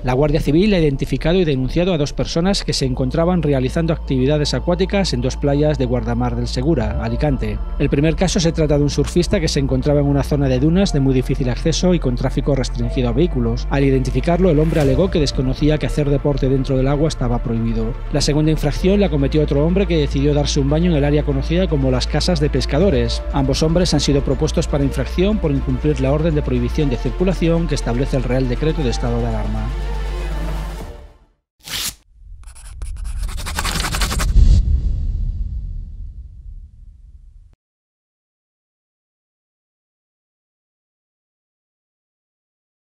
La Guardia Civil ha identificado y denunciado a 2 personas que se encontraban realizando actividades acuáticas en 2 playas de Guardamar del Segura, Alicante. El primer caso se trata de un surfista que se encontraba en una zona de dunas de muy difícil acceso y con tráfico restringido a vehículos. Al identificarlo, el hombre alegó que desconocía que hacer deporte dentro del agua estaba prohibido. La segunda infracción la cometió otro hombre que decidió darse un baño en el área conocida como las casas de pescadores. Ambos hombres han sido propuestos para infracción por incumplir la orden de prohibición de circulación que establece el Real Decreto de estado de alarma.